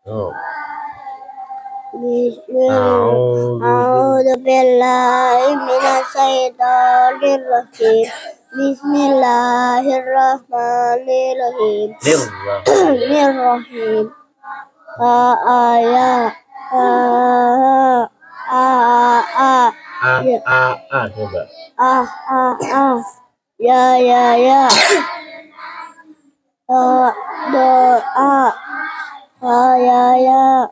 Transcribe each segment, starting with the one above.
Oh. A'udzu billahi minasyaitonir rajim. Bismillahirrahmanirrahim. Bismillahirrahmanirrahim. Ayat coba. Ya doa ya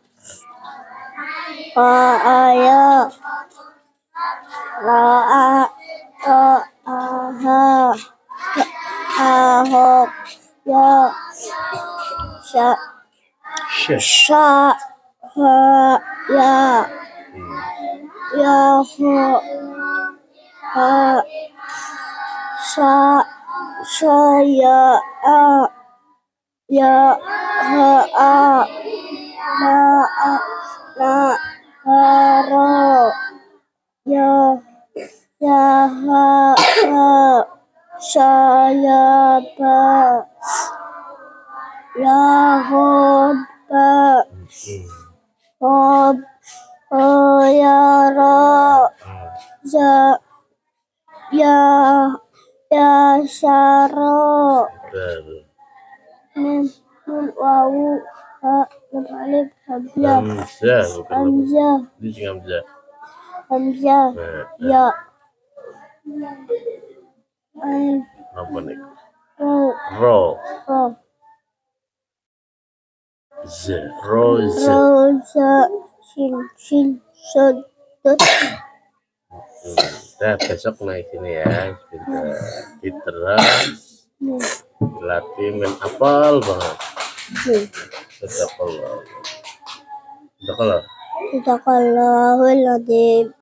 ahok ya sya ya saya ya haro ya saya ya hobba ya syaro min wawu alif hamzah ya apa nih? Ro shin sodot. Nah, besok naik sini ya, diteras latih main apal banget. Sedekallahul adzim.